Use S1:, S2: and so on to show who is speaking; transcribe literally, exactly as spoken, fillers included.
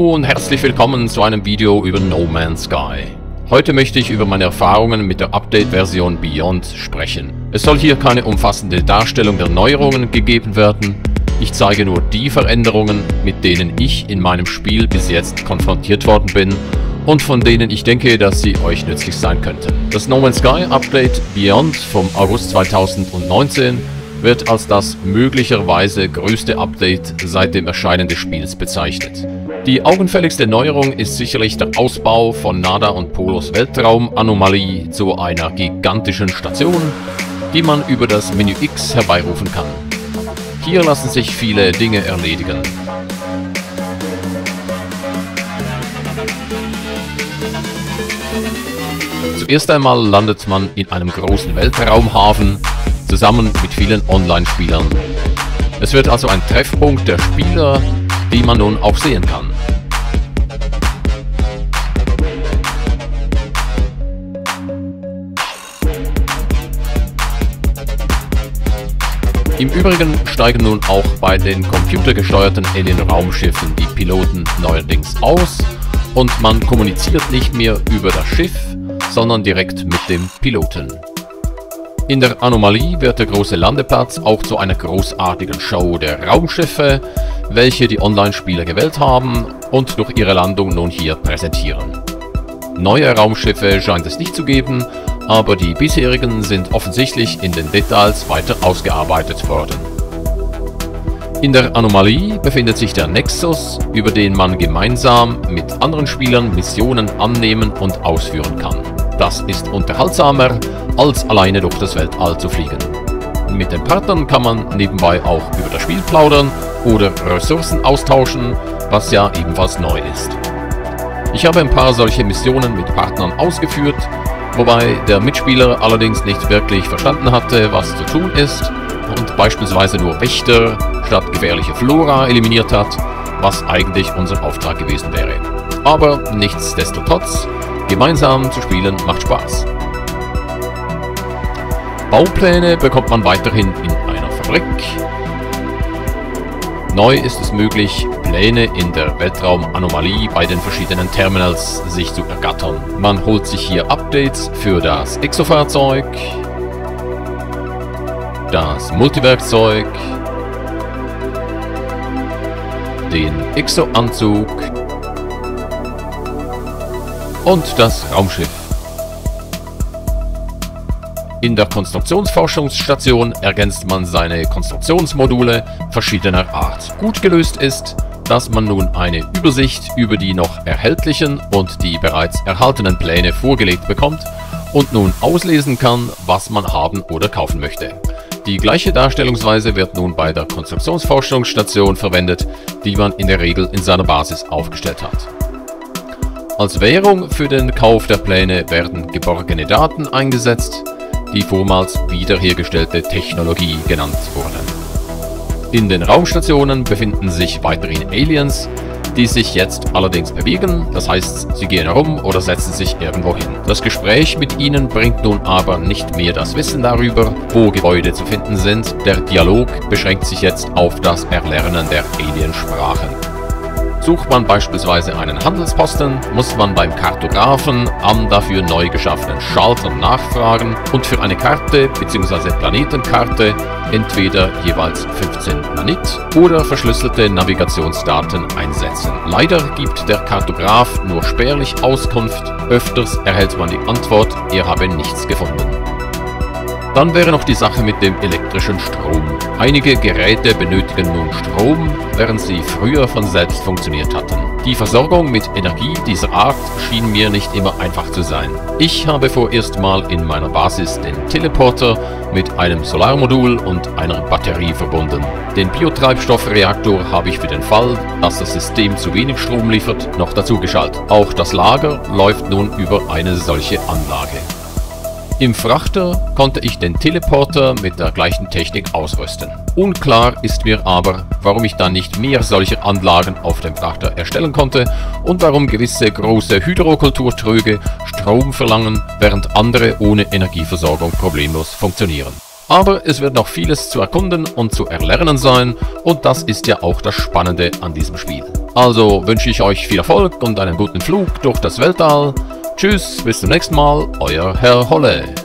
S1: Hallo und herzlich willkommen zu einem Video über No Man's Sky. Heute möchte ich über meine Erfahrungen mit der Update-Version Beyond sprechen. Es soll hier keine umfassende Darstellung der Neuerungen gegeben werden. Ich zeige nur die Veränderungen, mit denen ich in meinem Spiel bis jetzt konfrontiert worden bin und von denen ich denke, dass sie euch nützlich sein könnten. Das No Man's Sky Update Beyond vom August zweitausendneunzehn wird als das möglicherweise größte Update seit dem Erscheinen des Spiels bezeichnet. Die augenfälligste Neuerung ist sicherlich der Ausbau von Nada und Polos Weltraumanomalie zu einer gigantischen Station, die man über das Menü X herbeirufen kann. Hier lassen sich viele Dinge erledigen. Zuerst einmal landet man in einem großen Weltraumhafen, zusammen mit vielen Online-Spielern. Es wird also ein Treffpunkt der Spieler, die man nun auch sehen kann. Im Übrigen steigen nun auch bei den computergesteuerten Alien-Raumschiffen die Piloten neuerdings aus und man kommuniziert nicht mehr über das Schiff, sondern direkt mit dem Piloten. In der Anomalie wird der große Landeplatz auch zu einer großartigen Show der Raumschiffe, welche die Online-Spieler gewählt haben und durch ihre Landung nun hier präsentieren. Neue Raumschiffe scheint es nicht zu geben, aber die bisherigen sind offensichtlich in den Details weiter ausgearbeitet worden. In der Anomalie befindet sich der Nexus, über den man gemeinsam mit anderen Spielern Missionen annehmen und ausführen kann. Das ist unterhaltsamer, als alleine durch das Weltall zu fliegen. Mit den Partnern kann man nebenbei auch über das Spiel plaudern oder Ressourcen austauschen, was ja ebenfalls neu ist. Ich habe ein paar solche Missionen mit Partnern ausgeführt, wobei der Mitspieler allerdings nicht wirklich verstanden hatte, was zu tun ist und beispielsweise nur Wächter statt gefährliche Flora eliminiert hat, was eigentlich unser Auftrag gewesen wäre. Aber nichtsdestotrotz, gemeinsam zu spielen macht Spaß. Baupläne bekommt man weiterhin in einer Fabrik. Neu ist es möglich, Pläne in der Weltraumanomalie bei den verschiedenen Terminals sich zu ergattern. Man holt sich hier Updates für das Exofahrzeug, das Multiwerkzeug, den Exo-Anzug und das Raumschiff. In der Konstruktionsforschungsstation ergänzt man seine Konstruktionsmodule verschiedener Art. Gut gelöst ist, dass man nun eine Übersicht über die noch erhältlichen und die bereits erhaltenen Pläne vorgelegt bekommt und nun auslesen kann, was man haben oder kaufen möchte. Die gleiche Darstellungsweise wird nun bei der Konstruktionsforschungsstation verwendet, die man in der Regel in seiner Basis aufgestellt hat. Als Währung für den Kauf der Pläne werden geborgene Daten eingesetzt, die vormals wiederhergestellte Technologie genannt wurden. In den Raumstationen befinden sich weiterhin Aliens, die sich jetzt allerdings bewegen, das heißt, sie gehen herum oder setzen sich irgendwo hin. Das Gespräch mit ihnen bringt nun aber nicht mehr das Wissen darüber, wo Gebäude zu finden sind. Der Dialog beschränkt sich jetzt auf das Erlernen der Aliensprachen. Sucht man beispielsweise einen Handelsposten, muss man beim Kartografen am dafür neu geschaffenen Schalter nachfragen und für eine Karte bzw. Planetenkarte entweder jeweils fünfzehn Nanit oder verschlüsselte Navigationsdaten einsetzen. Leider gibt der Kartograf nur spärlich Auskunft, öfters erhält man die Antwort, er habe nichts gefunden. Dann wäre noch die Sache mit dem elektrischen Strom. Einige Geräte benötigen nun Strom, während sie früher von selbst funktioniert hatten. Die Versorgung mit Energie dieser Art schien mir nicht immer einfach zu sein. Ich habe vorerst mal in meiner Basis den Teleporter mit einem Solarmodul und einer Batterie verbunden. Den Biotreibstoffreaktor habe ich für den Fall, dass das System zu wenig Strom liefert, noch dazu geschaltet. Auch das Lager läuft nun über eine solche Anlage. Im Frachter konnte ich den Teleporter mit der gleichen Technik ausrüsten. Unklar ist mir aber, warum ich dann nicht mehr solcher Anlagen auf dem Frachter erstellen konnte und warum gewisse große Hydrokulturtröge Strom verlangen, während andere ohne Energieversorgung problemlos funktionieren. Aber es wird noch vieles zu erkunden und zu erlernen sein und das ist ja auch das Spannende an diesem Spiel. Also wünsche ich euch viel Erfolg und einen guten Flug durch das Weltall. Tschüss, bis zum nächsten Mal, euer Herr Holle.